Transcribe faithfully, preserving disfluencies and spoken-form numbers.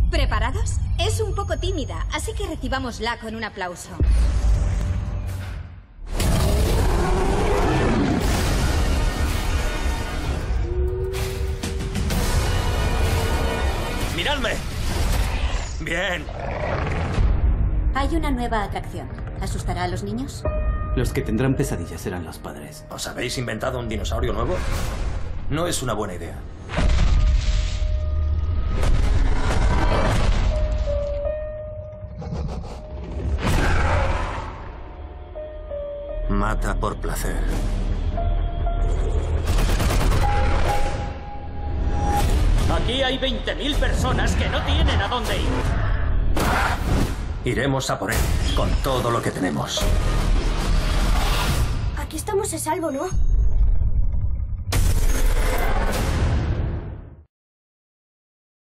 ¿Preparados? Es un poco tímida, así que recibámosla con un aplauso. ¡Miradme! ¡Bien! Hay una nueva atracción. ¿Asustará a los niños? Los que tendrán pesadillas serán los padres. ¿Os habéis inventado un dinosaurio nuevo? No es una buena idea. Mata por placer. Aquí hay veinte mil personas que no tienen a dónde ir. Iremos a por él, con todo lo que tenemos. Aquí estamos a salvo, ¿no?